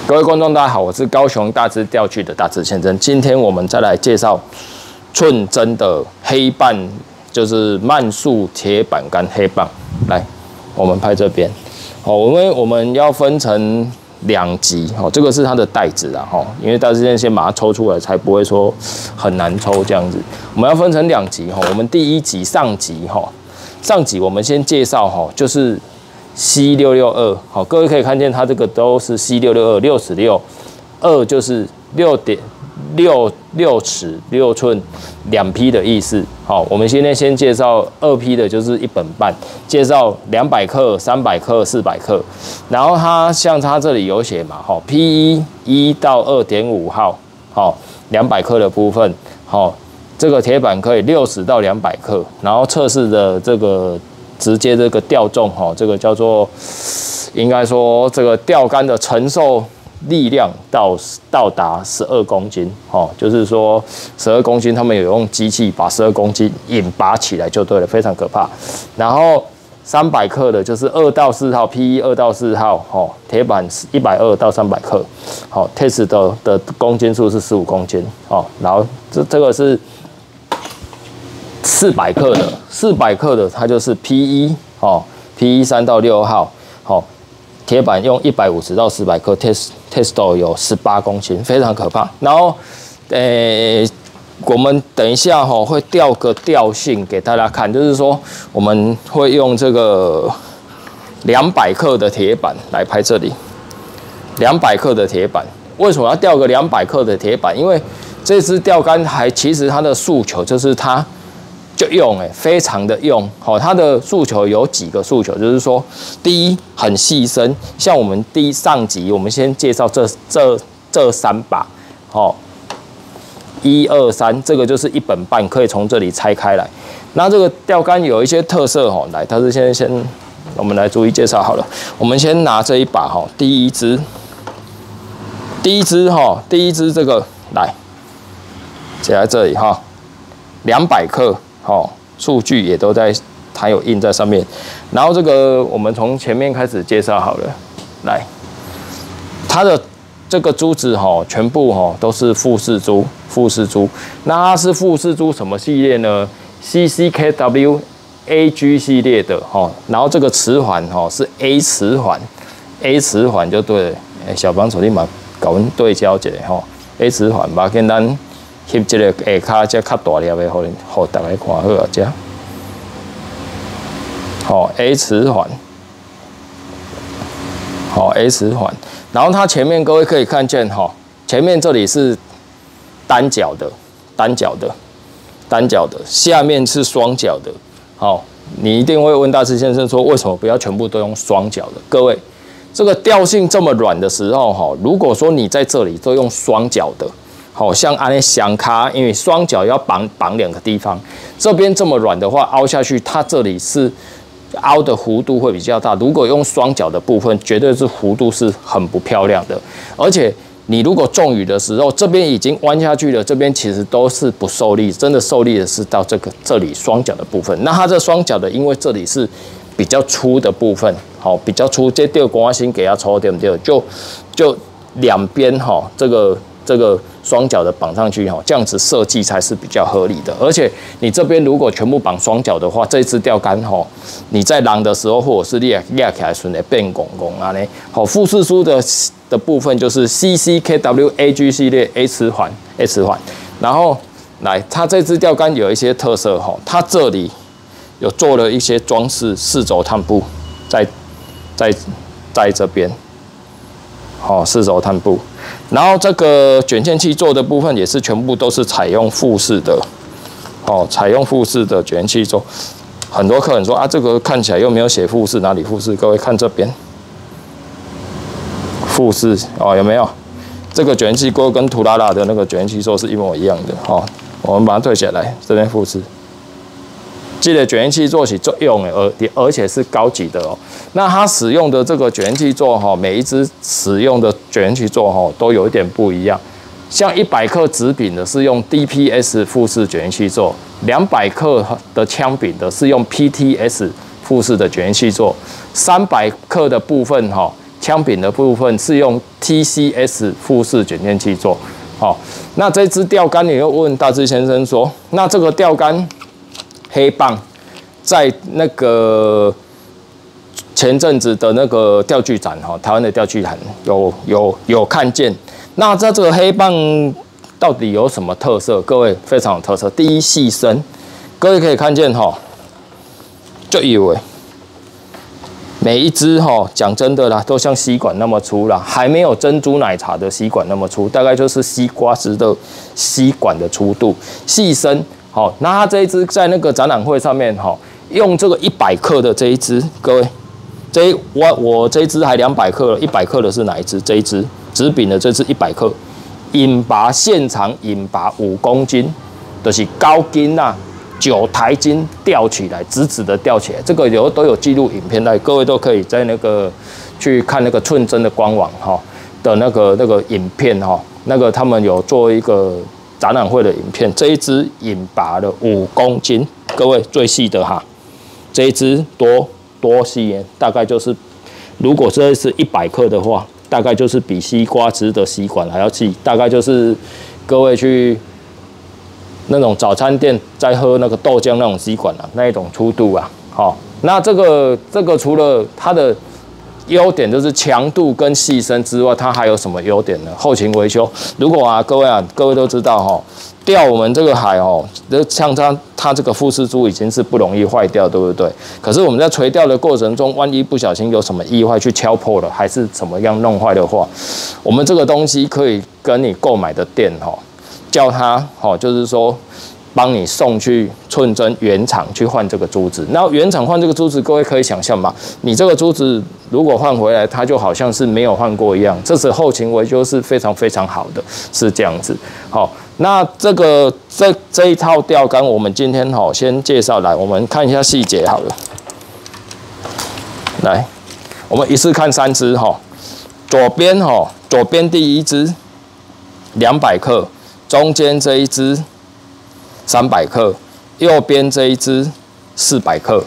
各位观众，大家好，我是高雄大直钓具的大直先生。今天我们再来介绍寸针的黑棒，就是慢速铁板竿黑棒。来，我们拍这边。因为我们要分成2集，这个是它的袋子啦，因为大直先把它抽出来，才不会说很难抽这样子。我们要分成2集，我们第1集上集我们先介绍就是。C662，各位可以看见它这个都是 C662，66， 2就是6.6尺6寸2批的意思。我们现在先介绍2批的，就是1本半，介绍200克、300克、400克。然后它像它这里有写嘛，P1 1到 2.5 号，200克的部分，这个铁板可以60到200克，然后测试的这个。直接这个吊重这个叫做，应该说这个钓竿的承受力量到达12公斤就是说12公斤，他们有用机器把12公斤引拔起来就对了，非常可怕。然后300克的就是2到4号 P1 2到4号铁板120到300克test 的公斤数是15公斤然后这个是。400克的，400克的它就是 P1 P1 3到6号铁板用150到400克 test 有18公斤，非常可怕。然后我们等一下会调个调性给大家看，就是说我们会用这个200克的铁板来拍这里，200克的铁板，为什么要调个200克的铁板？因为这支钓竿其实它的诉求就是它。就用非常的用它的诉求有几个诉求，就是说，第一很细身，像我们上集我们先介绍这3把1、2、3，这个就是1本半，可以从这里拆开来。那这个钓竿有一些特色来，它是先我们来逐一介绍好了。我们先拿这一把第一支这个来，写在这里200克。数据也都在，它有印在上面。然后这个我们从前面开始介绍好了，来，它的这个珠子全部都是富士珠，那它是富士珠什么系列呢 ？CCKW AG 系列的然后这个磁环是 A 磁环就对了。小帮手你嘛搞阮对焦一下A 磁环吧，简单。翕这个下骹才较大粒的，互大家看好啊，这A 磁环，A 磁环，然后它前面各位可以看见前面这里是单角的，下面是双角的，你一定会问大师先生说，为什么不要全部都用双角的？各位，这个调性这么软的时候如果说你在这里都用双角的。像安尼相卡，因为双脚要绑2个地方，这边这么软的话，凹下去，它这里是凹的弧度会比较大。如果用双脚的部分，绝对是弧度是很不漂亮的。而且你如果中鱼的时候，这边已经弯下去了，这边其实都是不受力，真的受力的是到这里双脚的部分。那它这双脚的，因为这里是比较粗的部分，比较粗，这钓竿先给它抽，对不对？就两边这个双脚的绑上去这样子设计才是比较合理的。而且你这边如果全部绑双脚的话，这支钓竿你在浪的时候，或者是抓起来顺会变拱呢。富士珠的部分就是 CCKW AG 系列 A 磁环，然后来它这支钓竿有一些特色它这里有做了一些装饰4轴探布在这边4轴探布。然后这个卷线器做的部分也是全部都是采用富士的，卷线器做。很多客人说这个看起来又没有写富士，哪里富士？各位看这边，富士有没有？这个卷线器锅跟图拉拉的那个卷线器做是一模一样的我们把它退下来，这边富士。这个卷线器做起作用而且是高级的那它使用的这个卷线器做每一支使用的卷线器做都有一点不一样。像100克直柄的是用 DPS 富士卷线器做，200克的枪柄的是用 PTS 富士的卷线器做，300克的部分枪柄的部分是用 TCS 富士卷线器做。好，那这支钓竿，你又问大志先生说，那这个钓竿黑棒在那个前阵子的那个钓具展哈，台湾的钓具展有看见。那这个黑棒到底有什么特色？各位非常有特色。第一，细身，各位可以看见哈，就以为每一支哈，讲真的啦，都像吸管那么粗啦，还没有珍珠奶茶的吸管那么粗，大概就是西瓜汁的吸管的粗度，细身。好，那它这一支在那个展览会上面哈，用这个100克的这一支，各位，我这一支还200克了，100克的是哪一支？这一支直柄的这支100克，引拔现场引拔5公斤，就是高筋啊，9台斤吊起来，直直的吊起来，这个都有记录影片在，各位都可以在那个去看那个寸真的官网哈的那个影片哈，那个他们有做一个展览会的影片，这一支引拔了5公斤，各位最细的哈，这一支多细，大概就是，如果这是100克的话，大概就是比西瓜汁的吸管还要细，大概就是各位去那种早餐店在喝那个豆浆那种吸管啊，那一种粗度啊，好，那这个除了它的优点就是强度跟细身之外，它还有什么优点呢？后勤维修，如果各位都知道哈，钓我们这个海哦，像它这个富士珠已经是不容易坏掉，对不对？可是我们在垂钓的过程中，万一不小心有什么意外去敲破了，还是怎么样弄坏的话，我们这个东西可以跟你购买的店叫他就是说帮你送去寸真原厂去换这个珠子。那原厂换这个珠子，各位可以想象嘛，你这个珠子如果换回来，它就好像是没有换过一样。这时后勤维修是非常非常好的，是这样子。好，那这一套钓竿，我们今天先介绍来，我们看一下细节好了。来，我们一次看3支左边第一支200克，中间这一支300克，右边这一支400克，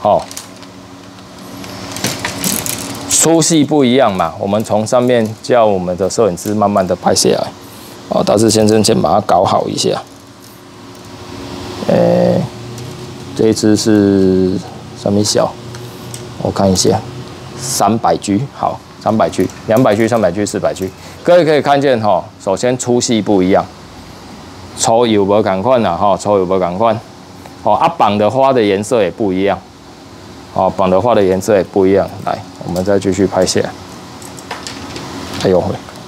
粗细不一样嘛，我们从上面叫我们的摄影师慢慢的拍下来。大志先生先把它搞好一下。这一支是什么小？我看一下，300G， 好，300G、200G、300G、400G， 各位可以看见首先粗细不一样。抽油无同款啦，抽油无同款，绑的花的颜色也不一样，绑的花的颜色也不一样。来，我们再继续拍下来。哎呦喂，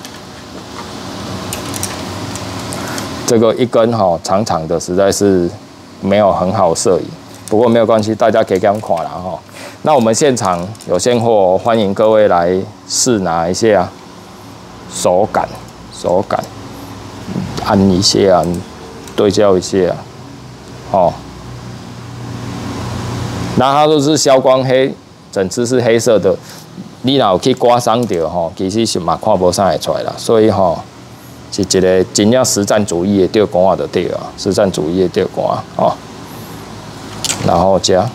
这个一根长长的，实在是没有很好摄影。不过没有关系，大家可以这样看啦那我们现场有现货，欢迎各位来试拿一下，手感。按一下，对焦一下，那它都是消光黑，整只是黑色的。你若有去刮伤到其实是嘛看不啥会出来啦。所以是一个真正实战主义的钓竿就对了，实战主义的钓竿然后加，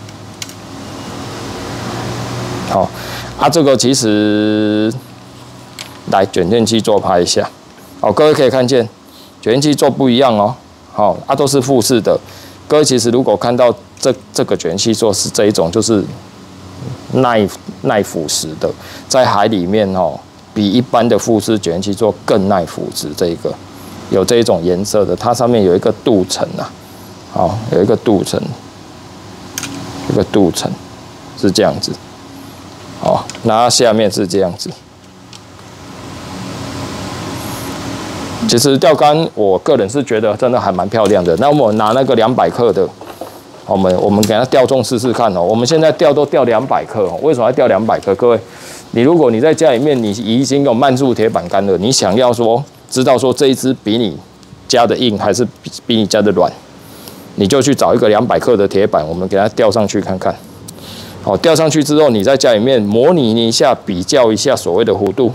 这个其实来卷线器做拍一下。各位可以看见，卷线器做不一样都是富士的。各位其实如果看到这个卷线器做是这一种，就是耐腐蚀的，在海里面比一般的富士卷线器做更耐腐蚀。这个有这一种颜色的，它上面有一个镀层有一个镀层，是这样子。那它下面是这样子。其实钓竿，我个人是觉得真的还蛮漂亮的。那我们拿那个200克的，我们给它钓重试试看我们现在钓都钓200克为什么要钓200克？各位，如果你在家里面你已经有慢速铁板竿了，你想要知道这一支比你加的硬还是比你加的软，你就去找一个200克的铁板，我们给它吊上去看看。吊上去之后，你在家里面模拟一下，比较一下所谓的弧度。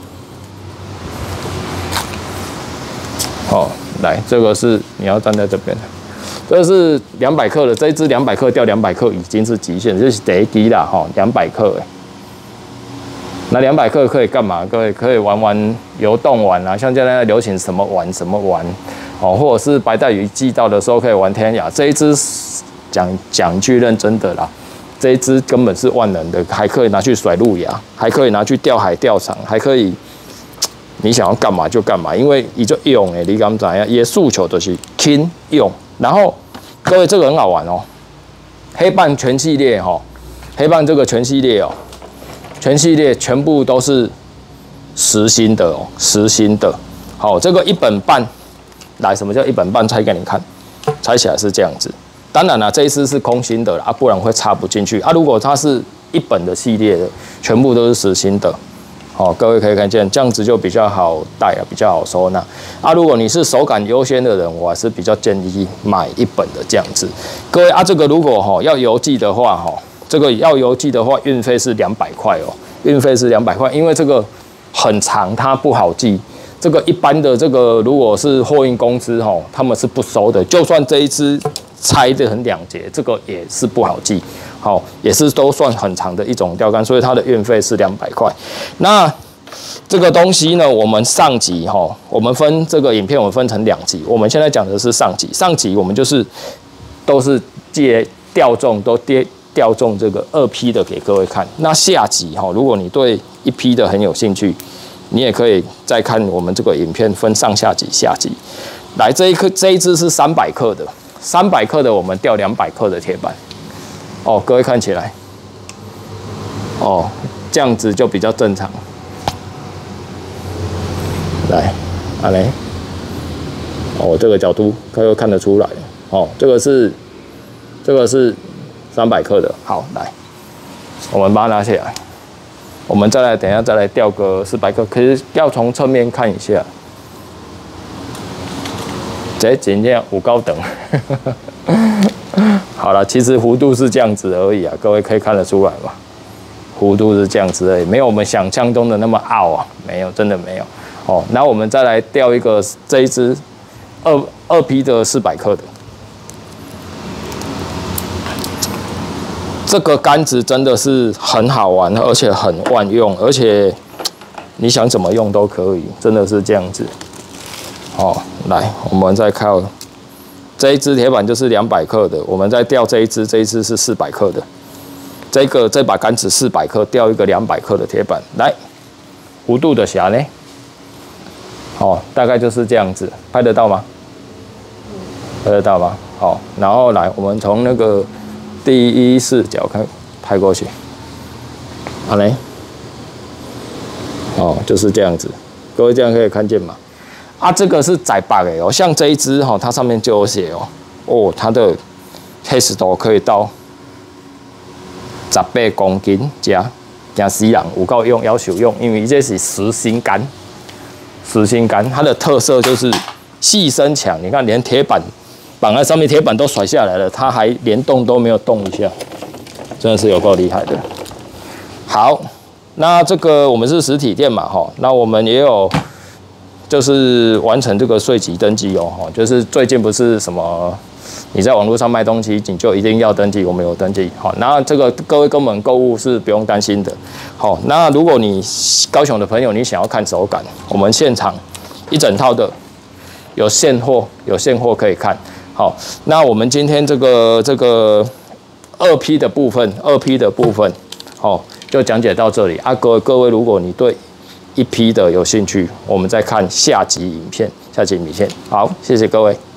来，这个是你要站在这边的，这是200克的，这一支200克钓200克已经是极限，这是第一支啦，200克那200克可以干嘛？各位可以玩游动玩啊，像现在流行什么玩什么玩哦，或者是白带鱼寄到的时候可以玩天涯。这一只讲句认真的啦，这一只根本是万能的，还可以拿去甩路亚，还可以拿去钓海钓场，还可以你想要干嘛就干嘛，因为伊就用诶，你敢知影？伊的诉求就是轻用。然后各位这个很好玩哦，黑棒全系列哈，黑棒这个全系列哦。全系列全部都是实心的哦，实心的。好，这个1本半，来，什么叫1本半？拆给你看，拆起来是这样子。当然啦，这一支是空心的啦，不然会插不进去啊。如果它是1本的系列的，全部都是实心的。好，各位可以看见，这样子就比较好带啊，比较好收纳啊。如果你是手感优先的人，我还是比较建议买1本的这样子。各位啊，这个如果要邮寄的话这个要邮寄的话，运费是200块哦，运费是200块，因为这个很长，它不好寄。这个一般的这个如果是货运公司他们是不收的，就算这一支拆得很两截，这个也是不好寄，也是都算很长的一种钓竿，所以它的运费是200块。那这个东西呢，我们上集我们分这个影片，我们分成2集，我们现在讲的是上集，上集我们就是都是借钓中都调中这个2P 的给各位看。那下集如果你对1P 的很有兴趣，你也可以再看我们这个影片分上下集、下集。来，这一支是300克的，300克的我们钓200克的铁板。哦，各位看起来，哦，这样子就比较正常。来，来，哦，这个角度各位看得出来，哦，这个是300克的。好，来，我们把它拿起来，我们等一下再来钓个400克，可是要从侧面看一下，这真正有够长。好了，其实弧度是这样子而已啊，各位可以看得出来嘛，弧度是这样子而已，没有我们想象中的那么凹啊，没有，真的没有。哦，然后我们再来钓一个这一支2P 的400克的。这个杆子真的是很好玩，而且很万用，而且你想怎么用都可以，真的是这样子。哦，来，我们再看这一支铁板就是200克的，我们再钓这一支是400克的。这把杆子400克，钓一个200克的铁板，来，弧度的虾呢？哦，大概就是这样子，拍得到吗？拍得到吗？好，然后来，我们从那个第一视角拍过去，好嘞，哦，就是这样子，各位这样可以看见吗？啊，这个是窄把的哦，像这一支它上面就有写哦，它的黑石头可以到18公斤加死人有够用，要求用，因为这是实心杆，实心杆它的特色就是细身强，你看连铁板。绑在上面，铁板都甩下来了，它还连动都没有动一下，真的是有够厉害的。好，那这个我们是实体店嘛，那我们也有就是完成这个税籍登记哦，就是最近不是什么你在网络上卖东西，你就一定要登记，我们有登记。好，那这个各位跟我们购物是不用担心的。好，那如果你高雄的朋友，你想要看手感，我们现场一整套的有现货可以看。好，那我们今天这个2P 的部分，就讲解到这里啊。各位，如果你对1P 的有兴趣，我们再看下集影片。好，谢谢各位。